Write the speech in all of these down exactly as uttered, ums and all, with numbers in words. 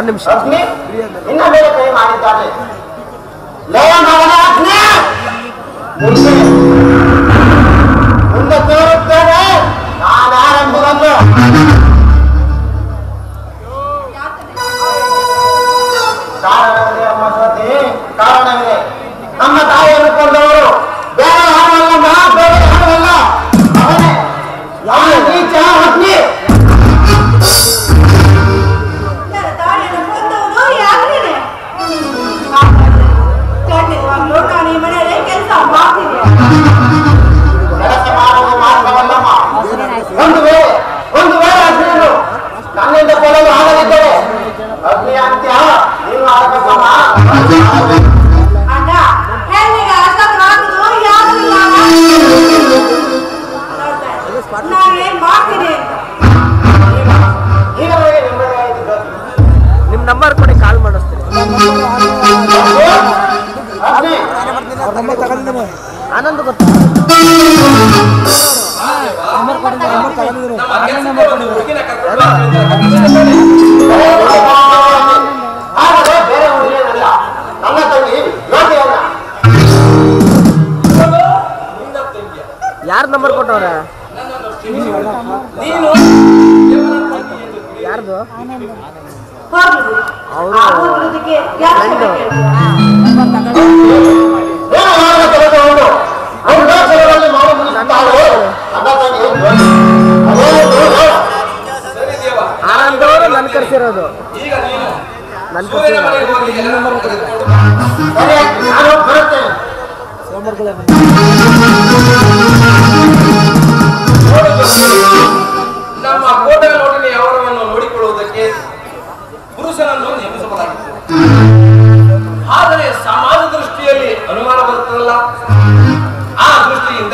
ನಿಮಿಷ ಅಗ್ನಿ ಇನ್ನ ಮೇಲೆ ಕೈ ಮಾಡಿದ್ದಾನೆ. ಲಯ ಮಗನ ಅಗ್ನಿ ಮುಂದೆ ಮುಂದೆ ತೋರುತ್ತೇನೆ ನಾನು ಆರಂಭವನ್ನು. ಕಾರಣವಿದೆ ಅಮ್ಮ ಸತಿ, ಕಾರಣವಿದೆ. ನಮ್ಮ ತಾಯಿಯನ್ನು ಕೊಂದವರು ಬೇರೆ ಹಾಡಲ್ಲ, ಬೇರೆ ಹಾಡಲ್ಲ, ಅವನೇ ಯಾವ ನೀಚ ಅಗ್ನಿ. ಕೆಲಸ ಮಾಡುವುದು ಮಾತ್ರವಲ್ಲಮ್ಮ, ಒಂದು ವೇಳೆ ಒಂದು ವೇಳೆ ಅಗ್ನಿಯನ್ನು ನನ್ನಿಂದ ಕೊಡಲು ಆಗಲಿದ್ದರೆ ಅಗ್ನಿ ಅಂತ್ಯ ನೀನು ಆಗಬೇಕಮ್ಮ. ನಿಮ್ ನಂಬರ್ ಕೊಡಿ, ಕಾಲ್ ಮಾಡಿಸ್ತೀನಿ. ಆನಂದ್ ಗೊತ್ತಾ? ಬೇರೆ ಹುಡುಗಿಯಲ್ಲ, ನನ್ನ ತಂಗಿ ಯಾರ ನಂಬರ್ ಕೊಟ್ಟವ್ರ? ಯಾರ್ದು? ಅವರು ಆನಂದ್ ಅವರು ನನ್ ಕರ್ಸಿರೋದು, ನನ್ ನಮ್ಮ ಕೋಟೆಗಳೊಡನೆ ಅವರನ್ನು ನೋಡಿಕೊಳ್ಳುವುದಕ್ಕೆ ಪುರುಷನನ್ನು ನೇಮಿಸಬಹುದಾಗಿತ್ತು. ಆದರೆ ಸಮಾಜ ದೃಷ್ಟಿಯಲ್ಲಿ ಅನುಮಾನ ಬರುತ್ತದಲ್ಲ, ಆ ದೃಷ್ಟಿಯಿಂದ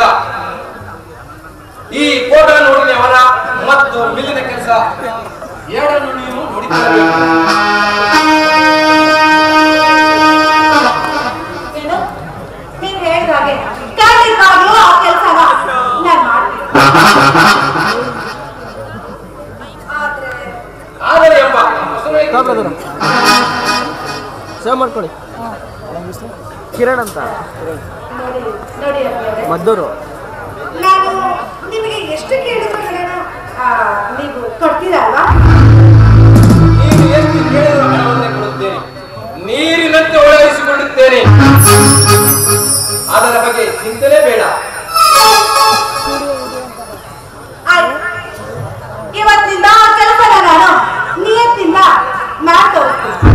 ಈ ಕೋಟೆಗಳೊಡನೆ ಅವರ ಮತ್ತು ಮಿಲ್ಲಿನ ಕೆಲಸ ಎರಡನ್ನು ನೀವು ನೋಡಿಕೊಳ್ಳಬೇಕು. ನೀವು ಹೇಳಿದ ಹಾಗೆ ಖಂಡಿತವಾಗ್ಲೂ ಆ ಕೆಲಸನ ನಾನು ಮಾಡ್ತೀನಿ. ಆದರೆ ಎಂಬ ಸೇವ್ ಮಾಡ್ಕೊಳ್ಳಿ. ಕಿರಣ್ ಅಂತ ಮದ್ದೂರು. ನಾನು ನಿಮಗೆ ಎಷ್ಟು ಕೇಳಿದ್ರು ನೀವು ಕೊಡ್ತೀರಲ್ವಾ? ನೀವು ಎಷ್ಟು ಕೇಳಿದ್ರು ಹಣವನ್ನೇ ಕೊಡುತ್ತೇನೆ, ನೀರಿನಂತೆ ಒಳಗಿಸಿಕೊಳ್ಳುತ್ತೇನೆ. ಅದರ ಬಗ್ಗೆ ಚಿಂತನೆ ಬೇಡ. ಇವತ್ತಿಂದ ಆ ಕೆಲಸನ ನಾನು ನಿಯತ್ತಿಂದ ಮಾಡಿ ತೋರಿಸ್ತೀನಿ.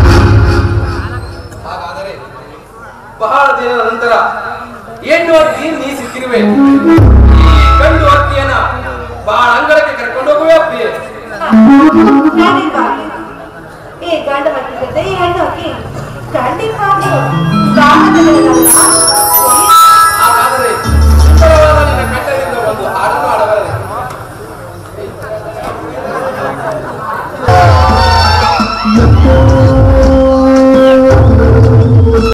ಹಾಗಾದರೆ ಬಹಳ ದಿನದ ನಂತರ ಏನು ನೀ ಸಿಕ್ಕಿರುವೆ. ಈ